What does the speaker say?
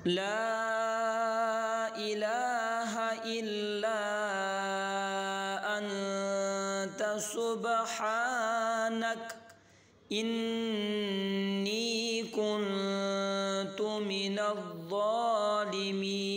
لا إله إلا أنت سبحانك إني كنت من الظالمين.